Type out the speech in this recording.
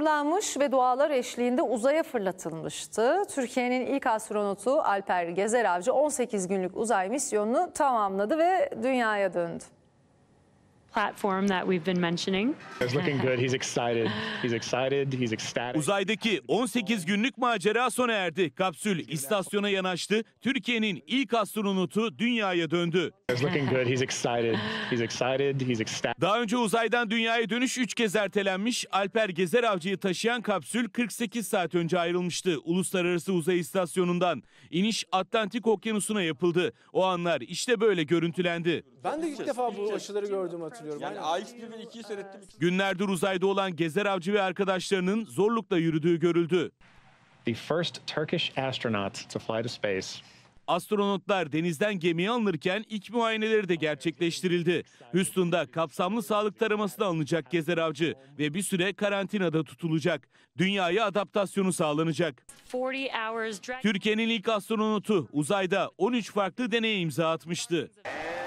hazırlanmış ve dualar eşliğinde uzaya fırlatılmıştı. Türkiye'nin ilk astronotu Alper Gezer-Avcı 18 günlük uzay misyonunu tamamladı ve dünyaya döndü. Platform that we've been mentioning. It's looking good. He's excited. He's excited. He's ecstatic. Uzaydaki 18 günlük macera sona erdi. Kapsül istasyona yanaştı. Türkiye'nin ilk astronotu dünyaya döndü. It's looking good. He's excited. He's excited. He's ecstatic. Daha önce uzaydan dünyaya dönüş 3 kez ertelenmiş. Alper Gezer-Avcı'yı taşıyan kapsül 48 saat önce ayrılmıştı Uluslararası Uzay İstasyonu'ndan. İniş Atlantik Okyanusu'na yapıldı. O anlar işte böyle görüntülendi. Ben de ilk defa bu aşıları gördüm, hatırlıyorum. Yani AX1 ve 2'yi seyrettim. Günlerdir uzayda olan Gezer-Avcı ve arkadaşlarının zorlukla yürüdüğü görüldü. The first Turkish astronaut to fly to space. Astronotlar denizden gemiye alınırken ilk muayeneleri de gerçekleştirildi. Houston'da kapsamlı sağlık taraması da alınacak Gezer-Avcı ve bir süre karantinada tutulacak. Dünyaya adaptasyonu sağlanacak. Türkiye'nin ilk astronotu uzayda 13 farklı deneye imza atmıştı.